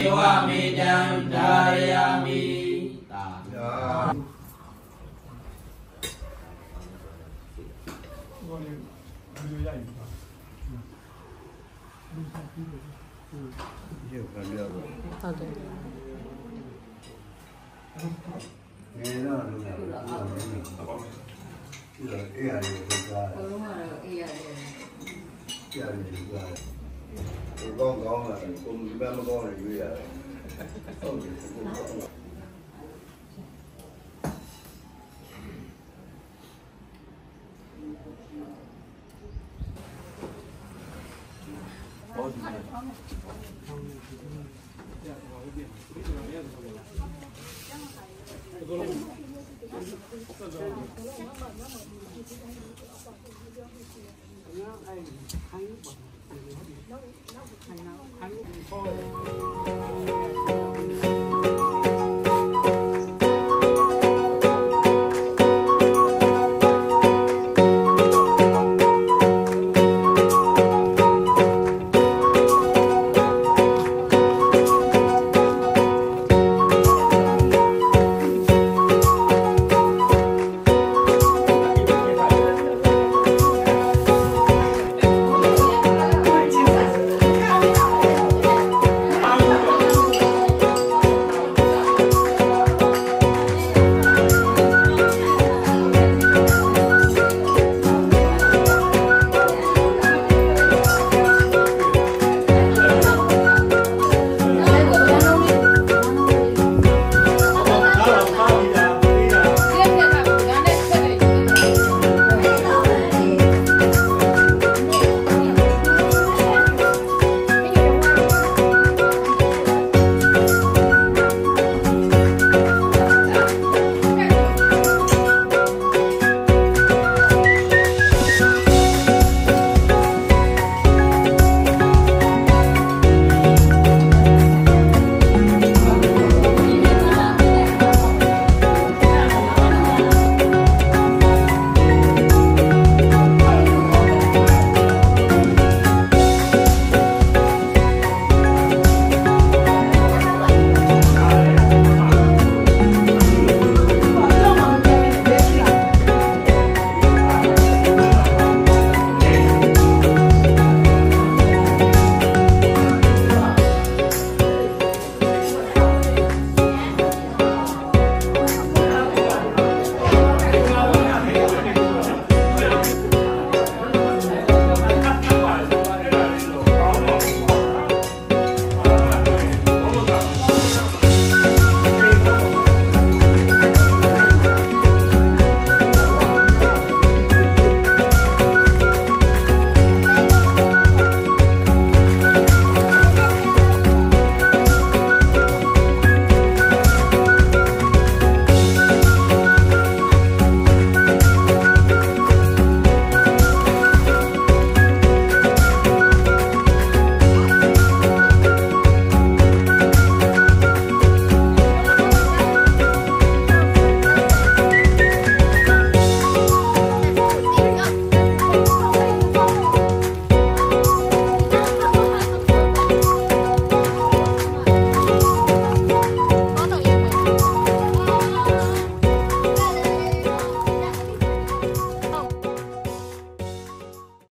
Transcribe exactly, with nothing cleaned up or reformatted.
วะมิจังทายามิตาဟုတ်တယ်ငယ်တော့လူကလာတော့နေတယ်။ဒီလိုအေးရတယ်ကိုကြားတယ်။ဘလုံးကတော့အေးရတယ်။ကြားတယ်ကိုကြားတယ်။ဒီကောင်းကောင်းလာတယ်ကိုမမကောင်းလည်းရွေးရတယ်။ဟုတ်တယ်ကိုကောင်းလာဟုတ်တယ်ခိုင်း